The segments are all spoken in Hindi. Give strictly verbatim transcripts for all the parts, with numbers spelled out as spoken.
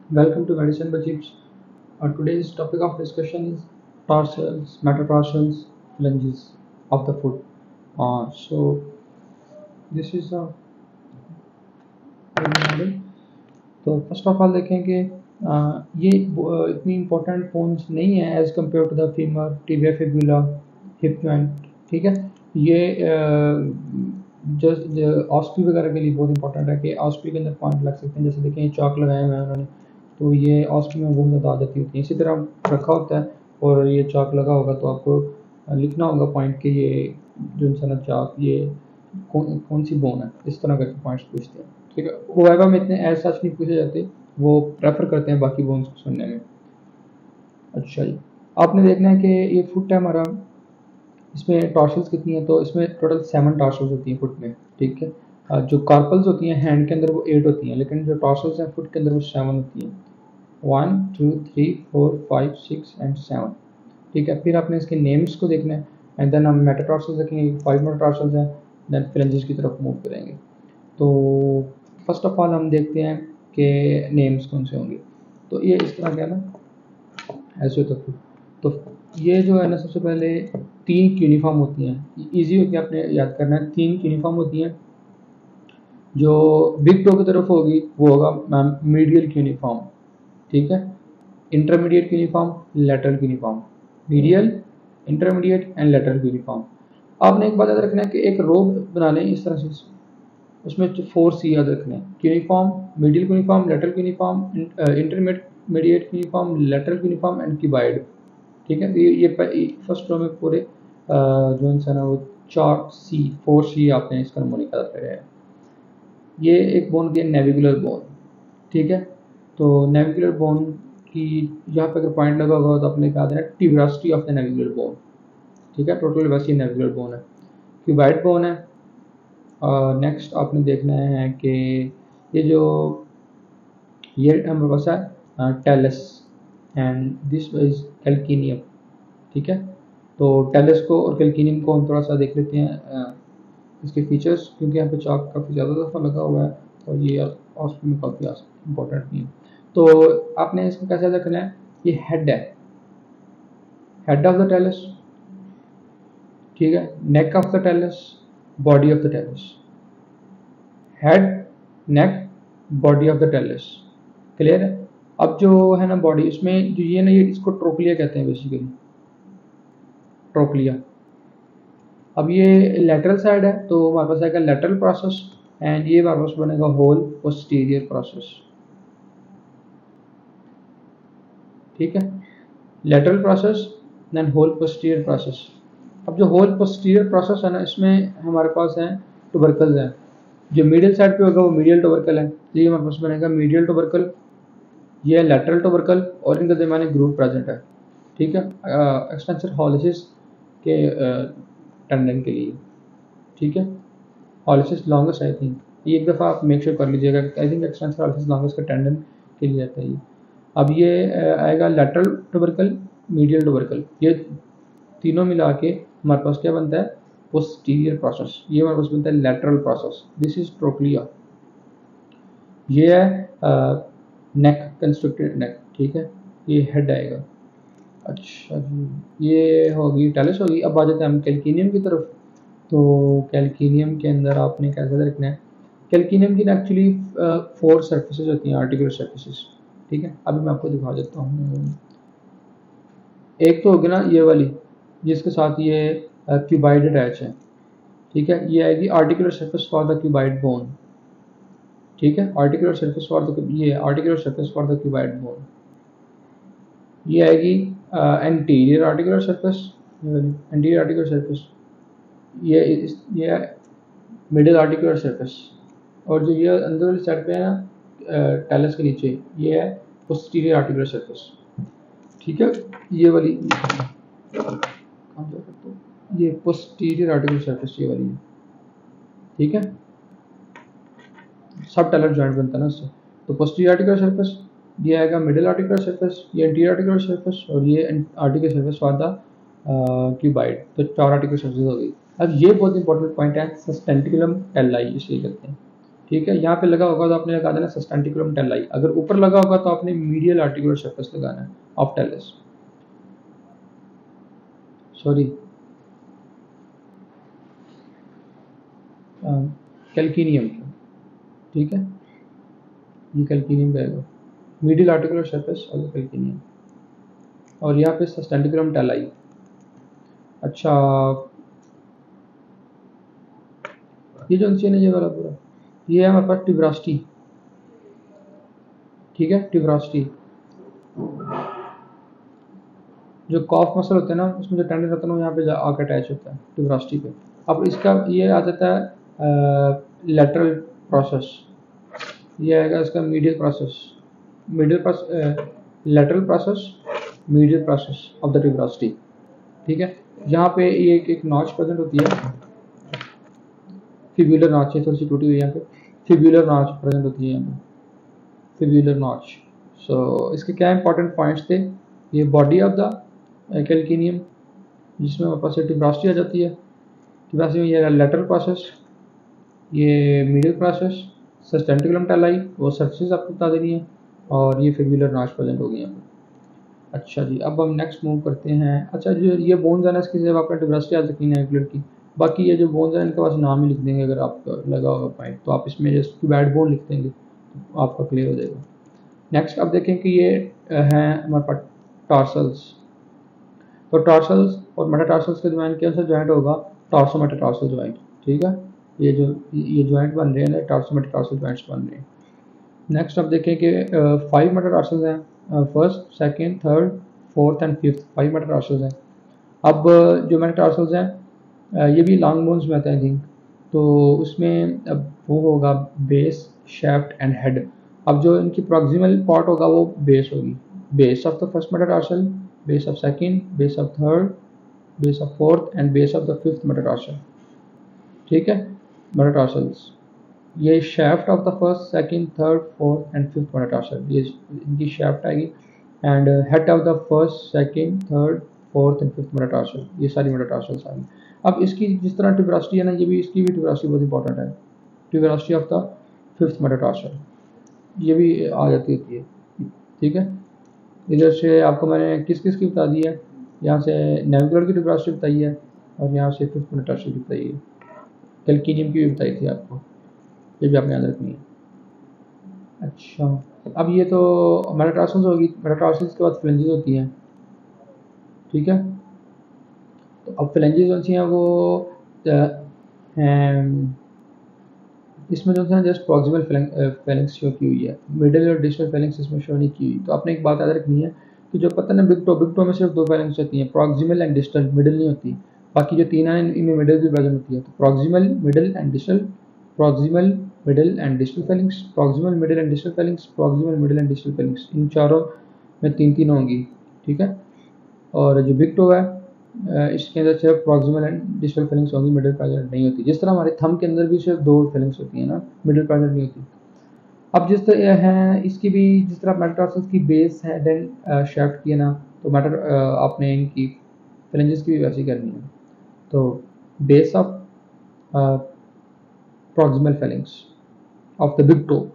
Welcome to Medicine by Chips. Uh, today's topic of discussion is tarsals, metatarsals, phalanges of the foot. Uh, so this is a model. तो फर्स्ट ऑफ ऑल देखें कि uh, ये uh, इतनी इम्पोर्टेंट बोन्स नहीं है as compare to the femur, tibia, fibula, hip joint. ठीक है, ये जो ऑस्पी वगैरह के लिए बहुत इंपॉर्टेंट है कि ऑस्पी के अंदर पॉइंट लग सकते हैं. जैसे देखें ये चौक लगाए हुए हैं उन्होंने, तो ये ऑस्पी में बहुत ज़्यादा आ जाती होती है. इसी तरह रखा होता है और ये चौक लगा होगा तो आपको लिखना होगा पॉइंट कि ये जो इंसान चौक ये कौन कौन सी बोन है. इस तरह करके पॉइंट्स पूछते हैं. ठीक है, वाइवा में इतने एज सच नहीं पूछे जाते, वो प्रेफर करते हैं बाकी बोन्स को सुनने में. अच्छा जी, आपने देखना है कि ये फुट है हमारा, इसमें टॉर्शल्स कितनी है, तो इसमें टोटल सेवन टॉर्शल्स होती हैं फुट में. ठीक है, जो कार्पल्स होती हैं हैंड के अंदर वो एट होती हैं, लेकिन जो टॉर्शल्स हैं फुट के अंदर वो सेवन होती हैं. One two three four five six and seven. ठीक है, फिर आपने इसके नेम्स को देखना है एंड देन हम मेटाटार्सल्स देखेंगे. फाइव मेटाटार्सल्स हैं, देन फ्लेंजेस की तरफ मूव करेंगे. तो फर्स्ट ऑफ ऑल हम देखते हैं कि नेम्स कौन से होंगे. तो ये इस तरह का है ना, ऐसे होता है. तो ये जो है ना, सबसे पहले तीन यूनिफॉर्म होती हैं. इजी हो गया, आपने याद करना है. तीन यूनिफॉर्म होती हैं. जो बिग टो की तरफ होगी वो होगा मैम मीडियल यूनिफॉर्म. ठीक है, intermediate cuneiform, lateral cuneiform. Medial, intermediate and lateral cuneiform. आपने एक बात याद रखना है कि एक रो बना लें इस तरह से, उसमें फोर सी याद रखने हैं. Cuneiform, medial cuneiform, lateral cuneiform, intermediate cuneiform, lateral cuneiform and cuboid. ठीक है, ये ये फर्स्ट रो में पूरे जो इंसान है वो चार सी फोर सी आपने इसका नमूने याद रखा है. ये एक बोन की नेविकुलर बोन. ठीक है, तो नेविकुलर बोन की यहाँ पे अगर पॉइंट लगा होगा तो आपने कहा देना tuberosity of the navicular bone. ठीक है, टोटल वैसे ही नेविकुलर बोन है. क्यूबाइड बोन है. नेक्स्ट uh, आपने देखना है कि ये जो ये हमारे पास है talus and this is calcaneum. ठीक है, तो टेलस को और कैल्किनियम को हम थोड़ा सा देख लेते हैं uh, इसके फीचर्स, क्योंकि यहाँ पे चाक काफ़ी ज़्यादा दफ़ा लगा हुआ है और ये हॉस्पिटल में काफ़ी इंपॉर्टेंट नहीं है. तो आपने इसको कैसे रखना है. ये हेड है, हेड ऑफ द टेलस. ठीक है, neck of the talus, body of the talus. Head, neck, body of the talus. Clear है. अब जो है ना बॉडी, इसमें जो ये ना, ये इसको ट्रोक्लिया कहते हैं बेसिकली, ट्रोक्लिया. अब ये लेटरल साइड है तो हमारे पास आएगा लेटरल प्रोसेस एंड ये हमारे पास बनेगा होल पोस्टीरियर प्रोसेस. ठीक है, lateral process then whole posterior process. अब जो होल पोस्टीरियर प्रोसेस है ना, इसमें हमारे पास है ट्यूबरकल्स हैं. जो मीडियल साइड पे होगा वो मीडियल ट्यूबरकल है, तो ये हमारे पास बनेगा मीडियल ट्यूबरकल. ये है लेटरल ट्यूबरकल और इनके दरमियान एक ग्रूव प्रेजेंट है. ठीक है, एक्सटेंसर हॉलिसिस के टेंडन के लिए. ठीक है, हॉलिसिस लॉन्गेस्ट आई थिंक, ये एक दफ़ा आप मेक श्योर कर लीजिएगा. I think extensor hallucis longest का टेंडन के लिए आता है ये. अब ये आएगा लेटरल ट्यूबरकल, मीडियल ट्यूबरकल. ये तीनों मिला के हमारे पास क्या बनता है, पोस्टीरियर प्रोसेस. ये हमारे पास बनता है lateral process. This is trochlea. ये है नेक, कंस्ट्रक्टेड नेक. ठीक है, ये हेड आएगा. अच्छा जी, ये होगी टेलस होगी. अब आ जाते हैं हम कैल्किनियम की तरफ. तो कैल्किनियम के अंदर आपने कैसे रखना है. कैल्किनियम की एक्चुअली फोर सर्फेसेस होती हैं, आर्टिकुलर सर्फेसेस. ठीक है, अभी मैं आपको दिखा देता हूँ. एक तो होगी ना ये वाली जिसके साथ ये क्यूबाइड अटैच है. ठीक है, ये आएगी articular surface for the cuboid bone. ठीक है, आर्टिकुलर सर्फेस फॉर द ये articular surface for the cuboid bone. ये आएगी anterior articular surface, anterior articular surface. ये ये मिडिल आर्टिकुलर सर्फेस. और जो ये अंदर वाली साइड पे है ना टेलस के नीचे, ये है पोस्टीरियर आर्टिकुलर सर्फेस. ठीक है, ये वाली ये पोस्टीरियर आर्टिकुलर सर्फेस ये वाली है. ठीक है, सब टेलर जॉइंट बनता है ना इससे. तो पोस्टीरियर आर्टिकुलर सर्फेस ये आएगा, मिडिल आर्टिकुलर सर्फेस, ये एंटीरियर आर्टिकुलर सर्फेस और ये articular surface for the cuboid. तो चार आर्टिकुलर सर्फेस हो गई. अब ये बहुत इंपॉर्टेंट पॉइंट है, सस्टेंटिकुलम टेलाई इसे कहते हैं. ठीक है, यहाँ पे लगा होगा तो आपने लगा देना सस्टेंटिकुलम टेलाई, अगर ऊपर लगा होगा तो आपने मीडियल आर्टिकुलर सरफेस लगाना है ऑफ टेलस, सॉरी कैल्किनियम की, ठीक है, ये कैल्किनियम रहेगा medial articular surface of the calcaneum, और यहाँ पे सस्टेंटिकुलम टेलाई। अच्छा, ये जो नीचे ये वाला पूरा ये है हमारे पास ट्यूबरास्टी, ठीक है, ट्यूबरास्टी जो कॉफ मसल होते हैं ना उसमें जो टेंडन रहता है ना यहाँ पे आकर अटैच होता है ट्यूबरास्टी पे। अब इसका ये आ जाता है लेटरल प्रोसेस, ये आएगा इसका medial process, medial process lateral process medial process of the tuberosity, ठीक है। यहाँ पे ये एक, एक नॉच प्रेजेंट होती है, फिब्यूलर नॉच है, थोड़ी सी टूटी हुई है यहाँ पे, फिब्यूलर नॉच प्रेजेंट होती है यहाँ पे, फिब्यूलर नॉच। सो इसके क्या इंपॉर्टेंट पॉइंट्स थे, ये बॉडी ऑफ द कैल्किनियम जिसमें हमारे पास ट्यूबरास्टी आ जाती है, ट्यूबरास्टी में ये लेटरल प्रोसेस, ये मीडियल प्रोसेस, सस्टेंटिकुलम टेलाई वो सर्फेस आपको बता देनी है, और ये फिब्यूलर नॉच प्रेजेंट होगी यहाँ पे। अच्छा जी, अब हम नेक्स्ट मूव करते हैं। अच्छा जो ये बोन्स है ना इसकी जब आपने ट्यूबरास्टी आ सकती है नेविकुलर की, बाकी ये जो बोन्स हैं इनके पास नाम ही लिख देंगे, अगर आप लगा होगा पॉइंट तो आप इसमें जस्ट क्यूबैड बोन लिख देंगे तो आपका क्लियर हो जाएगा। नेक्स्ट अब देखें कि ये हैं हमारे पास टार्सल्स, तो टार्सल्स और मेटाटार्सल्स के दरमियान कौन सा जॉइंट होगा, टार्सो मेटाटार्सल जॉइंट, ठीक है, ये जो ये जॉइंट बन रहे हैं टार्सो मेटाटार्सल जॉइंट्स बन रहे हैं। नेक्स्ट अब देखें कि फाइव मेटाटार्सल्स हैं, first second third fourth and fifth, five metatarsals हैं। अब जो मेटाटार्सल्स हैं ये भी लॉन्ग बोन्स में आते हैं थिंक, तो उसमें अब वो होगा बेस शैफ्ट एंड हेड। अब जो इनकी प्रॉक्सिमल पार्ट होगा वो बेस होगी, base of the first metatarsal, base of second, base of third, base of fourth and base of the fifth metatarsal, ठीक है, मेटाटार्सल्स। ये shaft of the first second third fourth and fifth metatarsal, ये इनकी शैफ्ट आएगी, and head of the first second third fourth and fifth metatarsal, ये सारी मेटाटार्सल्स आएंगी। अब इसकी जिस तरह ट्यूबरास्टी है ना, ये भी इसकी भी ट्यूबरास्टी बहुत इंपॉर्टेंट है, tuberosity of the fifth metatarsal ये भी आ जाती है, ठीक है। इधर से आपको मैंने किस किस की बता दी है, यहाँ से नेविकुलर की ट्यूबरास्टी बताई है, और यहाँ से फिफ्थ मेटाटार्सल की बताई है, कैल्किनियम की भी बताई थी आपको, ये भी आपने याद रखनी है। अच्छा, अब ये तो मेटाटार्सल्स होगी, मेटाटार्सल्स के बाद फ्लेंजेस होती हैं, ठीक है। तो अब फ्लेंजेस कौन सी हैं, वो इसमें जो है जस्ट प्रॉक्सिमल फेलिंग्स शो की हुई है, मिडिल और डिस्टल फेलिंग्स इसमें शो नहीं की हुई। तो आपने एक बात याद रखनी है कि जो पता ना बिग टो, बिग टो में सिर्फ दो फेलिंग्स होती हैं, प्रॉक्सिमल एंड डिस्टल, मिडिल नहीं होती, बाकी जो तीन हैं इनमें मिडिल भी प्रेजेंट होती है। तो proximal middle and distal, proximal middle and distal phalanges, proximal middle and distal phalanges, proximal middle and distal phalanges, इन चारों में तीन तीन होंगी, ठीक है। और जो बिग टो है इसके अंदर सिर्फ प्रॉक्सिमल एंड डिस्टल फेलिंग्स होंगी, मिडिल प्रेजेंट नहीं होती। जिस तरह हमारे थंब के अंदर भी सिर्फ दो फेलिंग्स होती हैं ना, मिडिल प्रेजेंट नहीं होती। अब जिस तरह है इसकी भी, जिस तरह मेटाटार्सल्स की बेस है देन शैफ्ट की है ना, तो मेटा आपने इनकी फ्लेंजेस की भी वैसी करनी है। तो base of proximal phalanges of the big toe,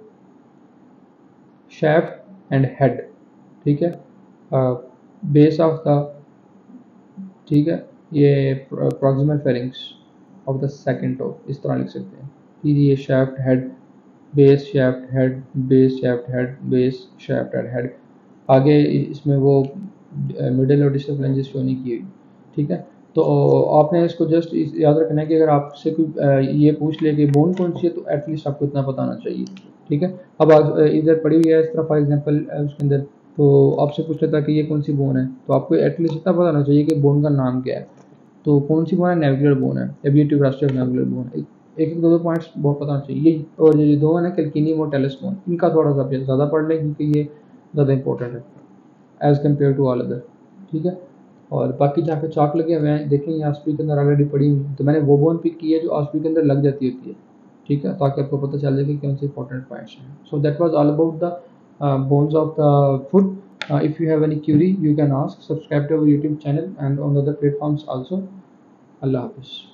shaft and head, ठीक है, बेस ऑफ द, ठीक है, ये proximal phalanges of the second toe, इस तरह लिख सकते हैं। फिर ये shaft head, base shaft head, base shaft head, base shaft and head, आगे इसमें वो मिडिल और डिस्टल फ्लेंजेस शो नहीं की हुई, ठीक है। तो आपने इसको जस्ट याद रखना है कि अगर आपसे कोई ये पूछ ले कि बोन कौन सी है, तो एटलीस्ट आपको इतना पता होना चाहिए, ठीक है। अब आज इधर पड़ी हुई है इस तरह फॉर एग्जांपल उसके अंदर, तो आपसे पूछ लेता कि ये कौन सी बोन है, तो आपको एटलीस्ट इतना पता होना चाहिए कि बोन का नाम क्या है। तो कौन सी बोन है, नेविकुलर बोन है, अब ये ट्यूबरास्टी ऑफ नेविकुलर बोन है। एक एक दो दो पॉइंट्स बहुत पता होना चाहिए। और ये दो है ना कैल्किनियम और टेलस बोन, इनका थोड़ा सा ज़्यादा पढ़ लें क्योंकि ये ज़्यादा इंपॉर्टेंट है as compare to all other, ठीक है। और बाकी जहाँ पे चाक लगे हुए हैं देखें, ये आस्पी के अंदर ऑलरेडी पड़ी हुई है, तो मैंने वो बोन पिक की है जो आस्पी के अंदर लग जाती होती है, ठीक है, ताकि आपको पता चल जाए कि कौन से इंपॉर्टेंट पॉइंट्स हैं। So that was all about the bones of the foot. If you have any query you can ask, subscribe to our YouTube channel and on other platforms also. अल्लाह हाफिज़।